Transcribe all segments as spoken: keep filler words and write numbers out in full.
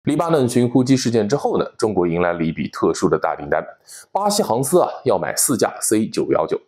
黎巴嫩寻呼机事件之后呢，中国迎来了一笔特殊的大订单，巴西航司啊要买四架 C 九一九。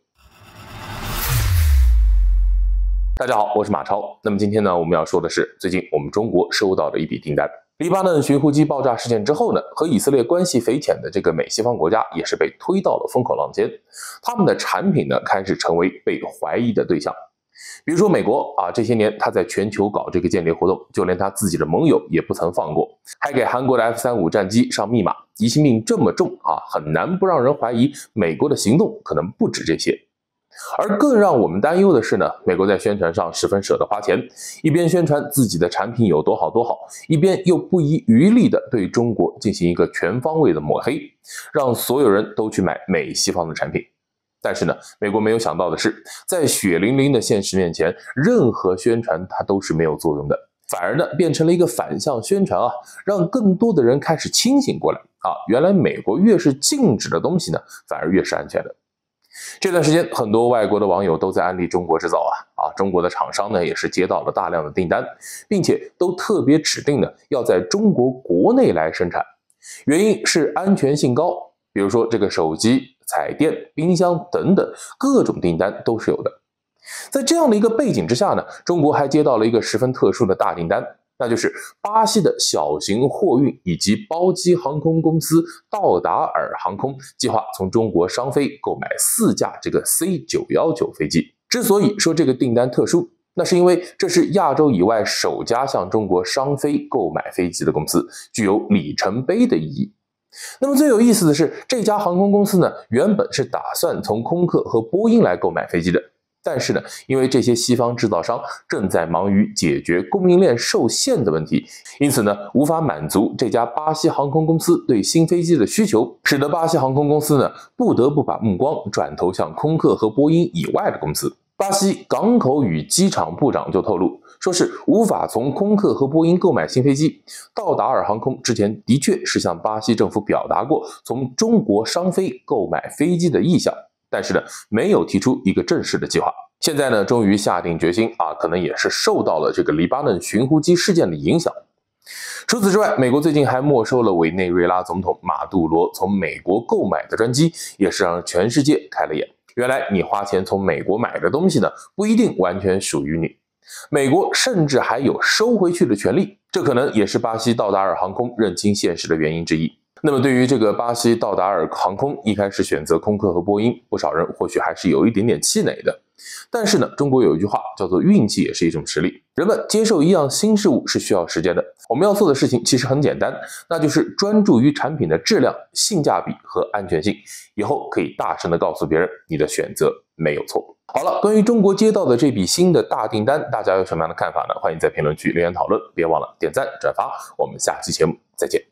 大家好，我是马超。那么今天呢，我们要说的是最近我们中国收到的一笔订单。黎巴嫩寻呼机爆炸事件之后呢，和以色列关系匪浅的这个美西方国家也是被推到了风口浪尖，他们的产品呢开始成为被怀疑的对象。比如说美国啊，这些年他在全球搞这个间谍活动，就连他自己的盟友也不曾放过，还给韩国的 F 三十五 战机上密码，疑心病这么重啊，很难不让人怀疑美国的行动可能不止这些。而更让我们担忧的是呢，美国在宣传上十分舍得花钱，一边宣传自己的产品有多好多好，一边又不遗余力地对中国进行一个全方位的抹黑，让所有人都去买美西方的产品。但是呢，美国没有想到的是，在血淋淋的现实面前，任何宣传它都是没有作用的，反而呢变成了一个反向宣传啊，让更多的人开始清醒过来啊，原来美国越是禁止的东西呢，反而越是安全的。这段时间，很多外国的网友都在安利中国制造啊啊，中国的厂商呢也是接到了大量的订单，并且都特别指定呢要在中国国内来生产，原因是安全性高，比如说这个手机、彩电、冰箱等等各种订单都是有的。在这样的一个背景之下呢，中国还接到了一个十分特殊的大订单，那就是巴西的小型货运以及包机航空公司道达尔航空计划从中国商飞购买四架这个 C 九一九 飞机。之所以说这个订单特殊，那是因为这是亚洲以外首家向中国商飞购买飞机的公司，具有里程碑的意义。那么最有意思的是，这家航空公司呢，原本是打算从空客和波音来购买飞机的。但是呢，因为这些西方制造商正在忙于解决供应链受限的问题，因此呢，无法满足这家巴西航空公司对新飞机的需求，使得巴西航空公司呢不得不把目光转投向空客和波音以外的公司。巴西港口与机场部长就透露，说是无法从空客和波音购买新飞机。道达尔航空之前的确是向巴西政府表达过从中国商飞购买飞机的意向，但是呢，没有提出一个正式的计划。现在呢，终于下定决心啊，可能也是受到了这个黎巴嫩寻呼机事件的影响。除此之外，美国最近还没收了委内瑞拉总统马杜罗从美国购买的专机，也是让全世界开了眼。原来你花钱从美国买的东西呢，不一定完全属于你，美国甚至还有收回去的权利，这可能也是巴西道达尔航空认清现实的原因之一。那么对于这个巴西道达尔航空一开始选择空客和波音，不少人或许还是有一点点气馁的。但是呢，中国有一句话叫做运气也是一种实力，人们接受一样新事物是需要时间的。我们要做的事情其实很简单，那就是专注于产品的质量、性价比和安全性，以后可以大声的告诉别人你的选择没有错。好了，关于中国接到的这笔新的大订单，大家有什么样的看法呢？欢迎在评论区留言讨论，别忘了点赞转发，我们下期节目再见。